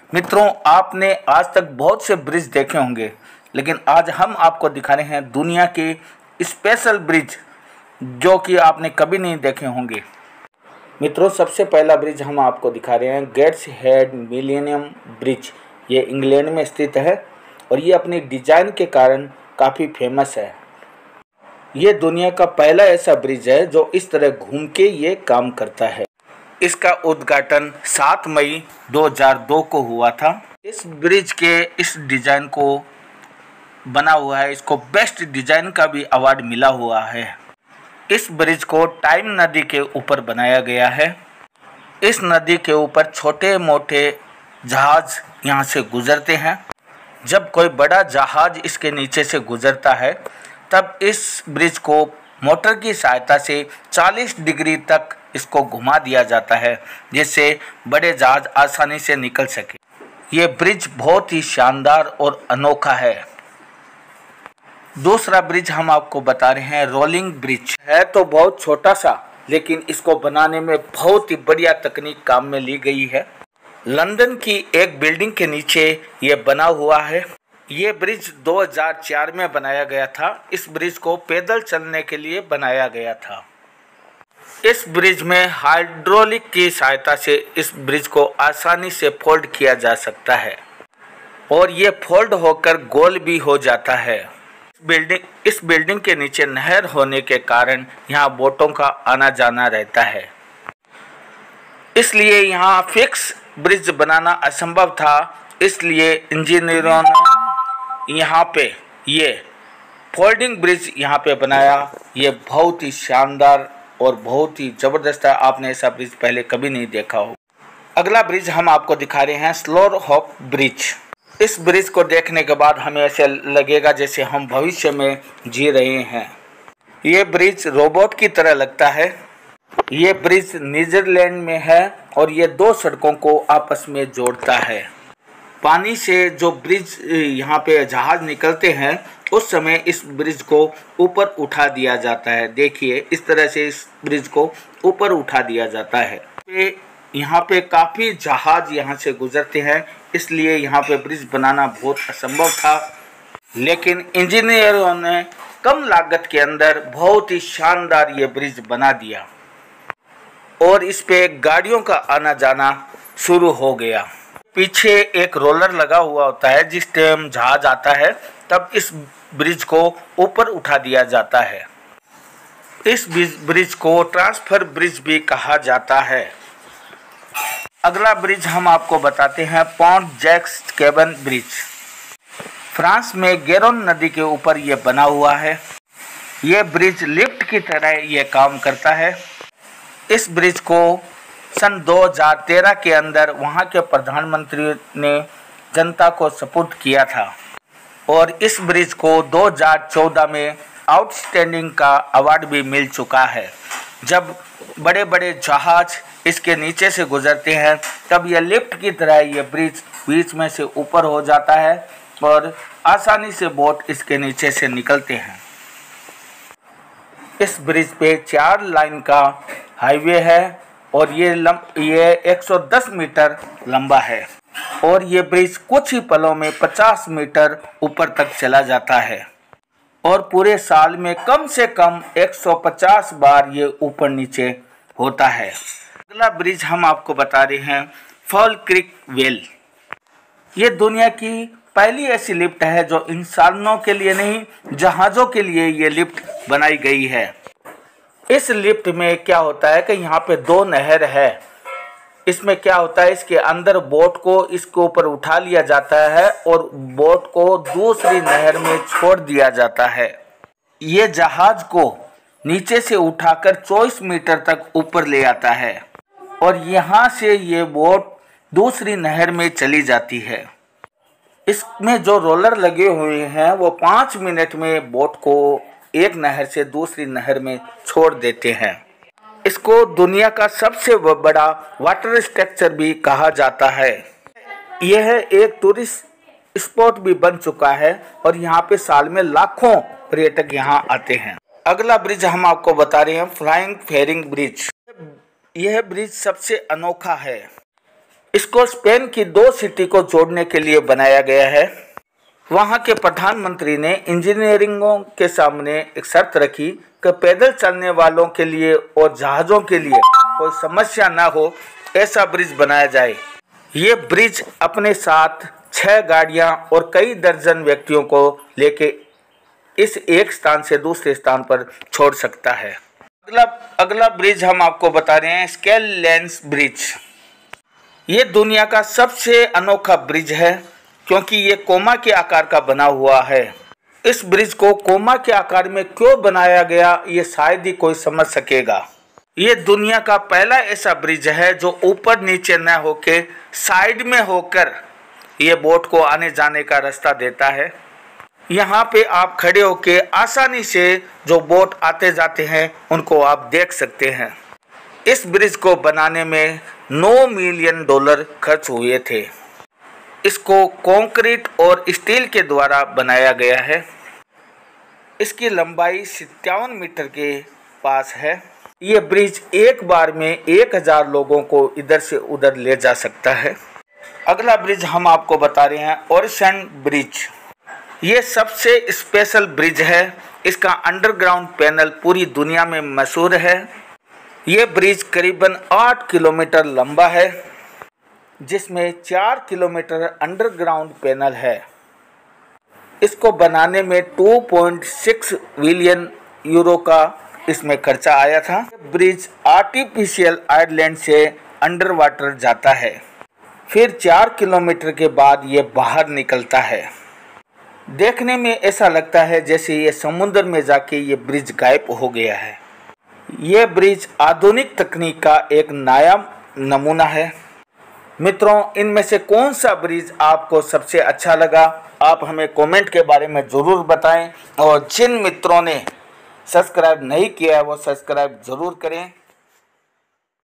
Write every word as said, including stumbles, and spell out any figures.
मित्रों, आपने आज तक बहुत से ब्रिज देखे होंगे, लेकिन आज हम आपको दिखा रहे हैं दुनिया के स्पेशल ब्रिज जो कि आपने कभी नहीं देखे होंगे। मित्रों, सबसे पहला ब्रिज हम आपको दिखा रहे हैं गेट्स हेड मिलेनियम ब्रिज। ये इंग्लैंड में स्थित है और ये अपनी डिजाइन के कारण काफ़ी फेमस है। ये दुनिया का पहला ऐसा ब्रिज है जो इस तरह घूम के ये काम करता है। इसका उद्घाटन सात मई दो हज़ार दो को हुआ था। इस ब्रिज के इस डिज़ाइन को बना हुआ है, इसको बेस्ट डिज़ाइन का भी अवार्ड मिला हुआ है। इस ब्रिज को टाइम नदी के ऊपर बनाया गया है। इस नदी के ऊपर छोटे मोटे जहाज यहाँ से गुजरते हैं। जब कोई बड़ा जहाज इसके नीचे से गुजरता है तब इस ब्रिज को मोटर की सहायता से चालीस डिग्री तक इसको घुमा दिया जाता है, जिससे बड़े जहाज आसानी से निकल सके। ये ब्रिज बहुत ही शानदार और अनोखा है। दूसरा ब्रिज हम आपको बता रहे हैं रोलिंग ब्रिज। है तो बहुत छोटा सा, लेकिन इसको बनाने में बहुत ही बढ़िया तकनीक काम में ली गई है। लंदन की एक बिल्डिंग के नीचे ये बना हुआ है। ये ब्रिज दो हज़ार चार में बनाया गया था। इस ब्रिज को पैदल चलने के लिए बनाया गया था। इस ब्रिज में हाइड्रोलिक की सहायता से इस ब्रिज को आसानी से फोल्ड किया जा सकता है और ये फोल्ड होकर गोल भी हो जाता है। बिल्डिंग इस बिल्डिंग के नीचे नहर होने के कारण यहाँ बोटों का आना जाना रहता है, इसलिए यहाँ फिक्स ब्रिज बनाना असंभव था। इसलिए इंजीनियरों ने यहाँ पे ये फोल्डिंग ब्रिज यहाँ पे बनाया। ये बहुत ही शानदार और बहुत ही ज़बरदस्त है। आपने ऐसा ब्रिज पहले कभी नहीं देखा हो। अगला ब्रिज हम आपको दिखा रहे हैं स्लोर होप ब्रिज। इस ब्रिज को देखने के बाद हमें ऐसे लगेगा जैसे हम भविष्य में जी रहे हैं। ये ब्रिज रोबोट की तरह लगता है। ये ब्रिज नीदरलैंड में है और ये दो सड़कों को आपस में जोड़ता है। पानी से जो ब्रिज यहाँ पे जहाज निकलते हैं उस समय इस ब्रिज को ऊपर उठा दिया जाता है। देखिए, इस तरह से इस ब्रिज को ऊपर उठा दिया जाता है। यहाँ पे काफ़ी जहाज यहाँ से गुजरते हैं, इसलिए यहाँ पे ब्रिज बनाना बहुत असंभव था, लेकिन इंजीनियरों ने कम लागत के अंदर बहुत ही शानदार ये ब्रिज बना दिया और इस पे गाड़ियों का आना जाना शुरू हो गया। पीछे एक रोलर लगा हुआ होता है, जिस टाइम जहाज आता है तब इस ब्रिज को ऊपर उठा दिया जाता है। इस ब्रिज को ट्रांसफर ब्रिज भी कहा जाता है। अगला ब्रिज हम आपको बताते हैं Pont Jacques Chaban bridge. France में गेरोन नदी के ऊपर यह बना हुआ है। यह ब्रिज लिफ्ट की तरह यह काम करता है। इस ब्रिज को सन दो हज़ार तेरह के अंदर वहां के प्रधानमंत्री ने जनता को सपुर्द किया था और इस ब्रिज को दो हज़ार चौदह में आउटस्टैंडिंग का अवार्ड भी मिल चुका है। जब बड़े बड़े जहाज इसके नीचे से गुजरते हैं तब यह लिफ्ट की तरह यह ब्रिज बीच में से ऊपर हो जाता है और आसानी से बोट इसके नीचे से निकलते हैं। इस ब्रिज पे चार लाइन का हाईवे है और ये लम ये एक सौ दस मीटर लंबा है और ये ब्रिज कुछ ही पलों में पचास मीटर ऊपर तक चला जाता है और पूरे साल में कम से कम एक सौ पचास बार ये ऊपर नीचे होता है। अगला ब्रिज हम आपको बता रहे हैं फॉल क्रीक वेल। ये दुनिया की पहली ऐसी लिफ्ट है जो इंसानों के लिए नहीं, जहाज़ों के लिए ये लिफ्ट बनाई गई है। इस लिफ्ट में क्या होता है कि यहाँ पे दो नहर है। इसमें क्या होता है, इसके अंदर बोट को इसके ऊपर उठा लिया जाता है और बोट को दूसरी नहर में छोड़ दिया जाता है। ये जहाज को नीचे से उठाकर चौबीस मीटर तक ऊपर ले आता है और यहाँ से ये बोट दूसरी नहर में चली जाती है। इसमें जो रोलर लगे हुए हैं वो पाँच मिनट में बोट को एक नहर से दूसरी नहर में छोड़ देते हैं। इसको दुनिया का सबसे बड़ा वाटर स्ट्रक्चर भी कहा जाता है। यह एक टूरिस्ट स्पॉट भी बन चुका है और यहाँ पे साल में लाखों पर्यटक यहाँ आते हैं। अगला ब्रिज हम आपको बता रहे हैं फ्लाइंग फेरिंग ब्रिज। यह ब्रिज सबसे अनोखा है। इसको स्पेन की दो सिटी को जोड़ने के लिए बनाया गया है। वहां के प्रधानमंत्री ने इंजीनियरिंगों के सामने एक शर्त रखी कि पैदल चलने वालों के लिए और जहाज़ों के लिए कोई समस्या ना हो, ऐसा ब्रिज बनाया जाए। ये ब्रिज अपने साथ छह गाड़ियां और कई दर्जन व्यक्तियों को लेके इस एक स्थान से दूसरे स्थान पर छोड़ सकता है। अगला अगला ब्रिज हम आपको बता रहे हैं स्केल लेंस ब्रिज। ये दुनिया का सबसे अनोखा ब्रिज है क्योंकि ये कोमा के आकार का बना हुआ है। इस ब्रिज को कोमा के आकार में क्यों बनाया गया ये शायद ही कोई समझ सकेगा। ये दुनिया का पहला ऐसा ब्रिज है जो ऊपर नीचे न होके साइड में होकर ये बोट को आने जाने का रास्ता देता है। यहाँ पे आप खड़े होके आसानी से जो बोट आते जाते हैं उनको आप देख सकते हैं। इस ब्रिज को बनाने में नौ मिलियन डॉलर खर्च हुए थे। इसको कंक्रीट और स्टील के द्वारा बनाया गया है। इसकी लंबाई सत्तावन मीटर के पास है। ये ब्रिज एक बार में एक हजार लोगों को इधर से उधर ले जा सकता है। अगला ब्रिज हम आपको बता रहे हैं ओरिसन ब्रिज। ये सबसे स्पेशल ब्रिज है। इसका अंडरग्राउंड पैनल पूरी दुनिया में मशहूर है। ये ब्रिज करीबन आठ किलोमीटर लंबा है जिसमें चार किलोमीटर अंडरग्राउंड पैनल है। इसको बनाने में दो पॉइंट छह बिलियन यूरो का इसमें खर्चा आया था। ब्रिज आर्टिफिशियल आइलैंड से अंडर वाटर जाता है, फिर चार किलोमीटर के बाद ये बाहर निकलता है। देखने में ऐसा लगता है जैसे ये समुद्र में जाके ये ब्रिज गायब हो गया है। ये ब्रिज आधुनिक तकनीक का एक नया नमूना है। मित्रों, इनमें से कौन सा ब्रिज आपको सबसे अच्छा लगा, आप हमें कमेंट के बारे में ज़रूर बताएं। और जिन मित्रों ने सब्सक्राइब नहीं किया है वो सब्सक्राइब ज़रूर करें।